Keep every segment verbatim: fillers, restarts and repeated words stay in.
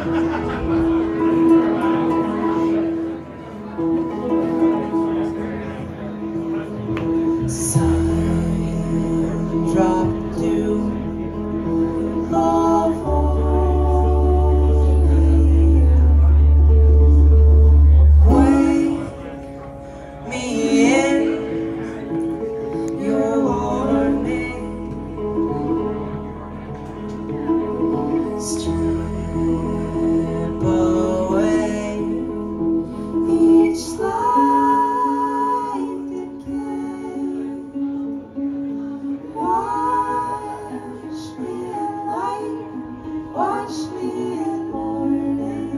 Sun dropped dew of wake me in your warming, strip away each light decay. Wash me in light, wash me in morning.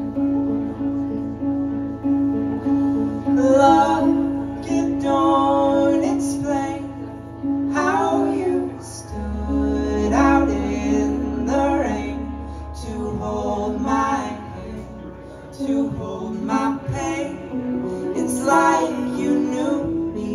Love, you don't explain how you stood out in the rain to hold my hand, to hold my pain. It's like you knew me.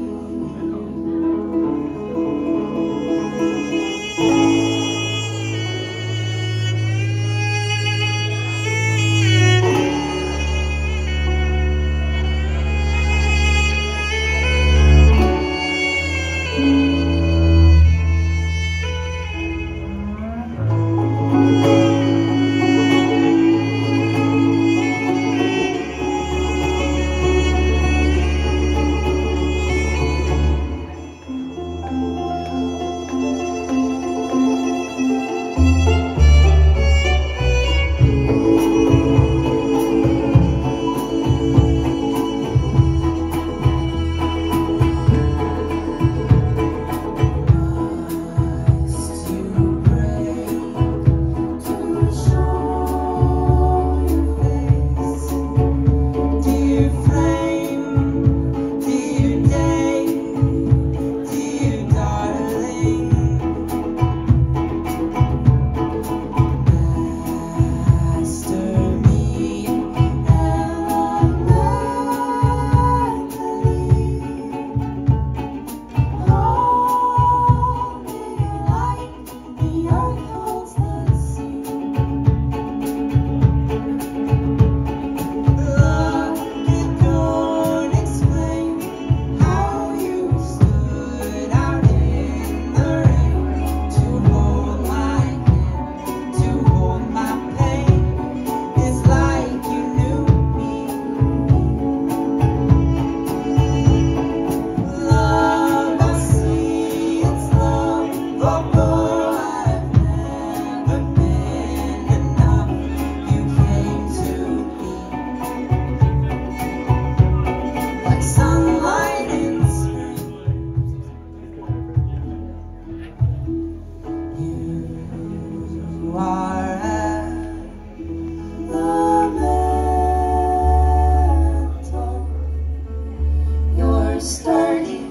Sturdy,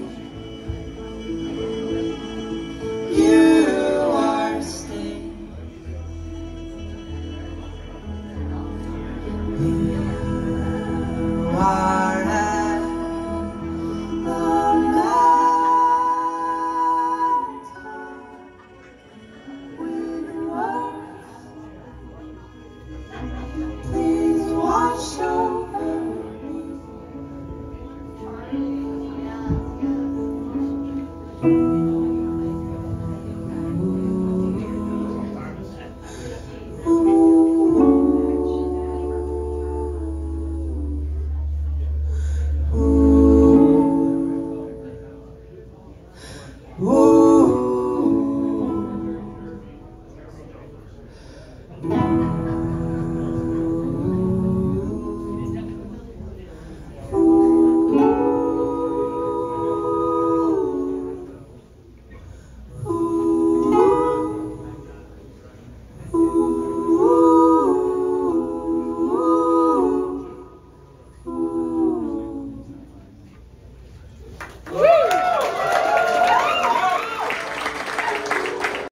you are staying.